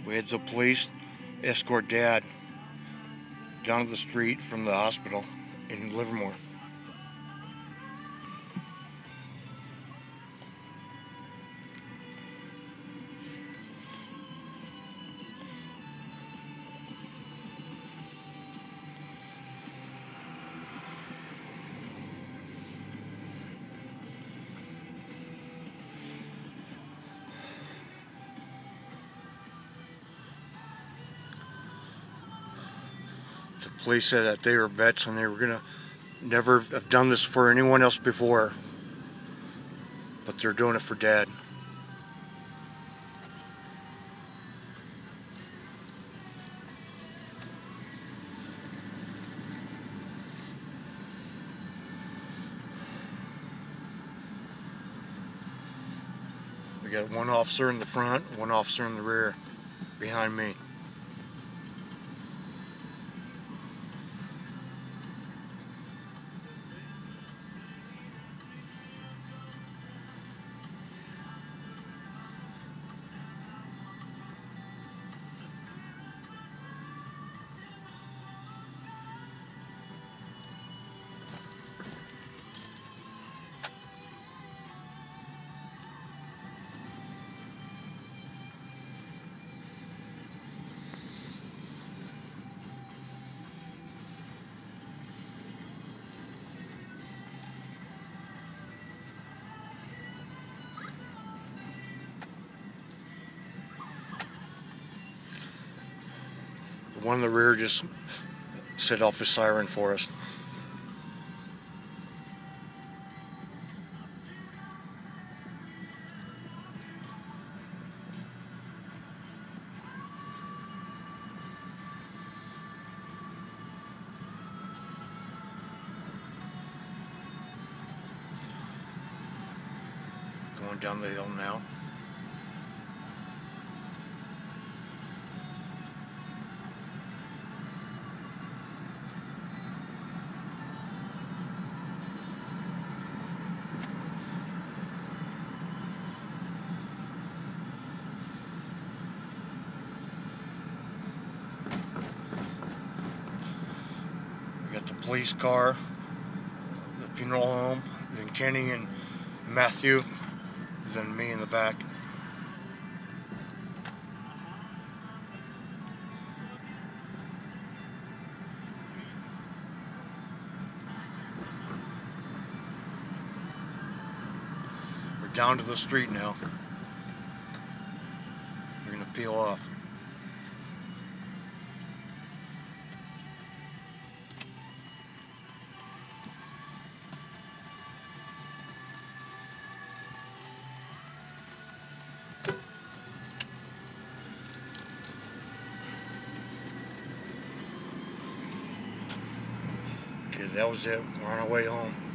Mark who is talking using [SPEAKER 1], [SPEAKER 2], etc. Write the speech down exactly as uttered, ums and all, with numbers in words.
[SPEAKER 1] We had the police escort Dad down to the street from the hospital in Livermore. The police said that they were vets and they were gonna never have done this for anyone else before, but they're doing it for Dad. We got one officer in the front, one officer in the rear, behind me. The one in the rear just set off his siren for us. Going down the hill now. We got the police car, the funeral home, then Kenny and Matthew, then me in the back. We're down to the street now. We're gonna peel off. Okay, that was it. We're on our way home.